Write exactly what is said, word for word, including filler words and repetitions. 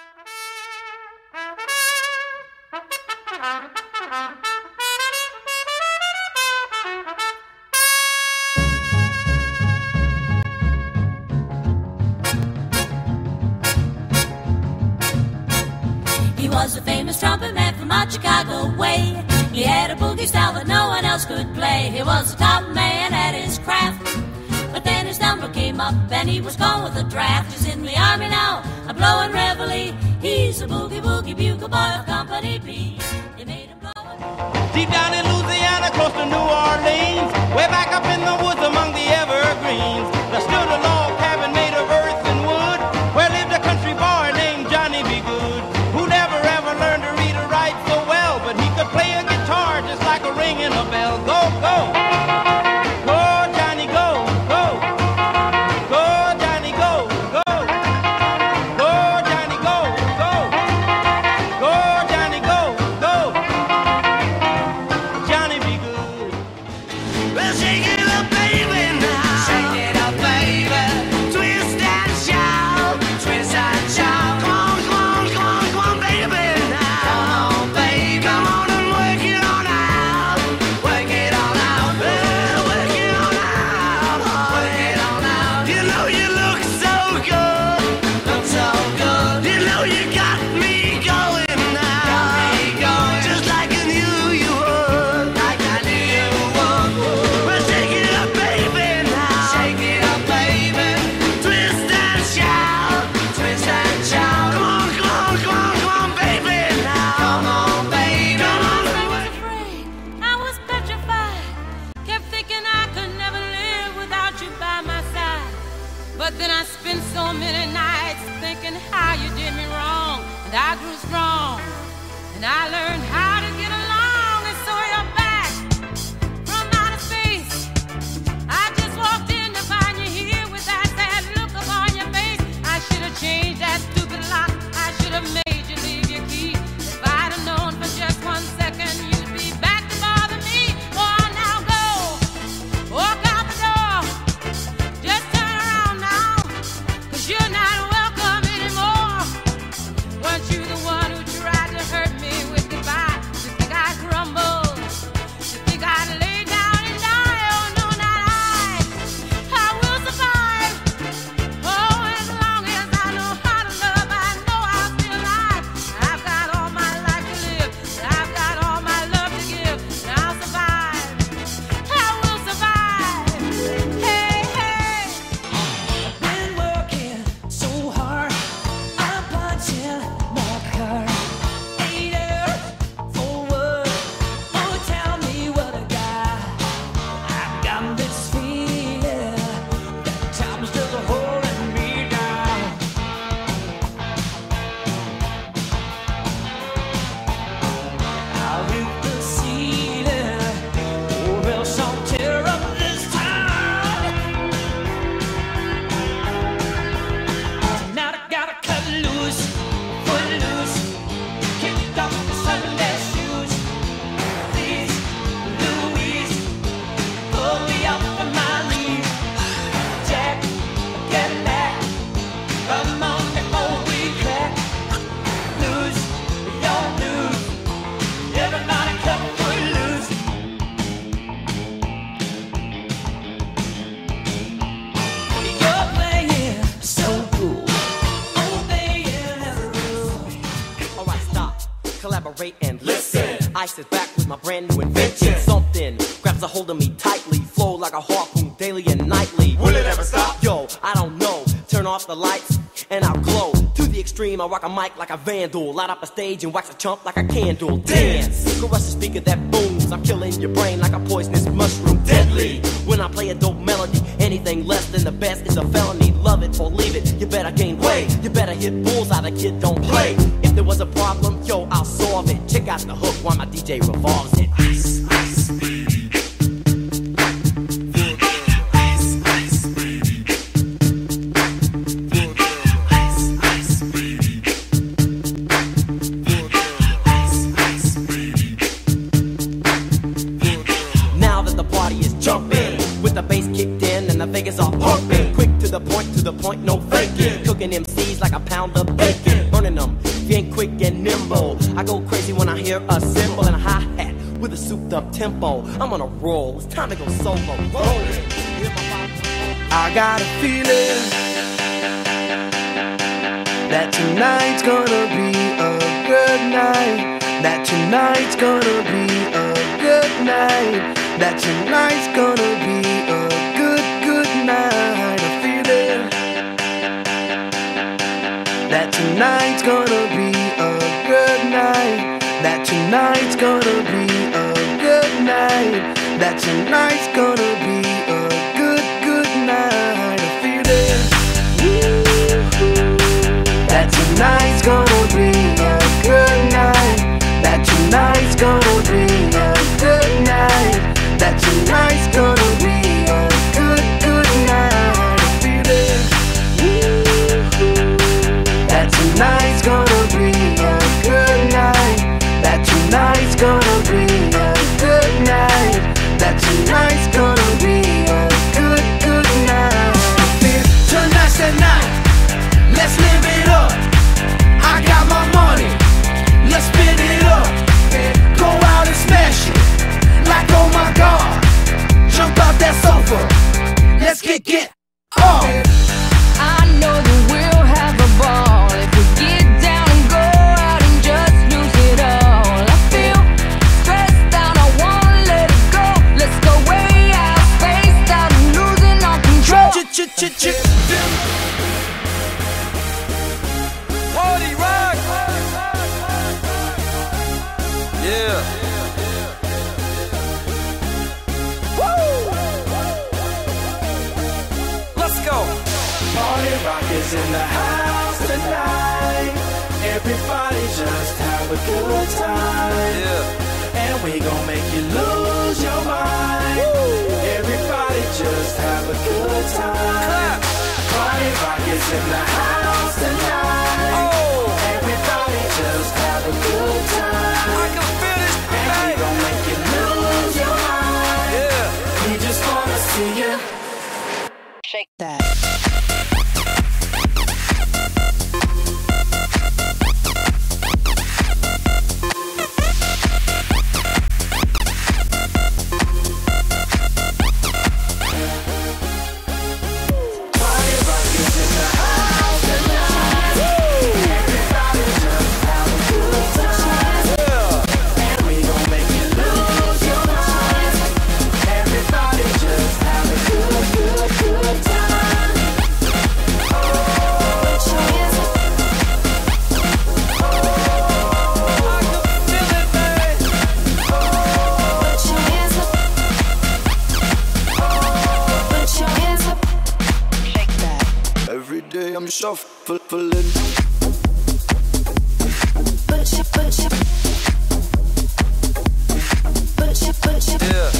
He was a famous trumpet man from out Chicago way. He had a boogie style that no one else could play. He was a top man at his craft, but then his number came up and he was gone with the draft. He's in the army now, a blowing reveille. He's a boogie woogie bugle boy of Company B. They made him blow it. Deep down in Louisiana, close to New Orleans, way back up in the woods among the evergreens, there stood a log cabin made of earth and wood, where lived a country boy named Johnny B. Good, who never ever learned to read or write so well, but he could play a guitar just like a ringing a bell. Go, go! Go, Johnny, go, go! Go, Johnny, go, go! Go, Johnny, go, go! Go, Johnny, go, go! Johnny be good. Well, shake it up, baby, now. Shake it up, baby. Twist and shout, twist and shout. Come on, come on, come on, come on, baby, now. Come on, baby. Come on and work it on out. Work it on out. Well, work it on out. Work it on out. You know you look so good. Look so good. You know you got me going now. Got me going. Just like I knew you would. Like I knew you would. Well, shake it up, baby, now. Shake it up, baby. Twist and shout. Twist and shout. Come on, come on, come on, come on, baby, now. Come on, baby. Come on. I was afraid, I was petrified, kept thinking I could never live without you by my side. But then I spent so many nights thinking how you did me wrong, and I grew strong, and I learned how to get along, and so you're back from outer space. I just walked in to find you here with that sad look upon your face. I should have changed that stupid lock, I should have made you leave your key. If I'd have known for just one second you'd be back to bother me. Oh, now go, walk out the door, just turn around now, 'cause you're not welcome anymore. Weren't you the one who tried to hurt me with goodbye? You think I'd crumble? You think I'd lay down and die? Oh, no, not I. I will survive. Oh, as long as I know how to love, I know I'll be alive. I've got all my life to live, and I've got all my love to give, and I'll survive. I will survive. Hey, hey. Been working so hard, I'm punching my card. Eight hours for what? Oh, tell me what I got. I've got this feeling that time's just holding me down. I'll hit the ceiling, or else I'll tear up this town. Tonight I gotta cut loose, foot loose, kick off the Sunday shoes. Please, Louise, pull me up from my knees. Jack, get back, come on before we crack. Lose, don't lose, everybody cut foot loose. You're playing so cool, obeying every rule. Alright, stop, collaborate and listen. I sit back with my brand new invention. Something grabs a hold of me tightly, flow like a harpoon daily and nightly. Will it ever stop? Yo, I don't know. Turn off the lights and I'll glow. To the extreme, I rock a mic like a vandal. Light up a stage and wax a chump like a candle. Dance, caress the speaker that booms. I'm killing your brain like a poisonous mushroom. Deadly, when I play a dope melody, anything less than the best is a felony. Love it or leave it, you better gain weight. You better hit bullseye, the kid don't play. If there was a problem, yo, I'll solve it. Check out the hook while my D J revolves it. Ice, ice, baby. Ice, ice, baby. Ice, ice, baby. Ice, ice, baby. Now that the party is jumping, with the bass kicked in and the Vegas are pumping. Quick to the point, to the point, no faking. Cooking M Cs like a pound of bacon. Burn burning them. If you ain't quick and nimble, I go crazy when I hear a cymbal and a hi-hat with a souped up tempo. I'm on a roll, it's time to go solo. Rollin'. I got a feeling that tonight's gonna be a good night. That tonight's gonna be a good night. That tonight's gonna be a good, good night. A feeling that tonight's gonna be a good night. That tonight's gonna be a good night. That tonight's gonna be a good, good night. A feeling that tonight's gonna be a good night. That tonight's gonna be a good night. That tonight's gonna be a good, good night. A feeling that tonight's gonna be a good night. That tonight's gonna be a good night. That tonight's gonna be a good, good night. Tonight's the night, let's live it up. I got my money, let's spin it up. Go out and smash it, like oh my god. Jump out that sofa, let's get get on. I know that we'll have a ball if we get down and go out and just lose it all. I feel stressed out, I wanna let it go. Let's go way out, spaced out, and losing all control. Ch-ch-ch-ch Party rock. Yeah. Let's go. Party rock is in the house tonight. Everybody just have a good time. Yeah. And we gon' make you lose your mind. Everybody just have a good time. Clap. Party rock is in the house tonight. Oh. Everybody just have a good time. I can feel this And we tonight. gon' make you lose your mind. Yeah. We just wanna see you Shake that. I'm shuffling. Push it, push it. Push it, push it. Yeah.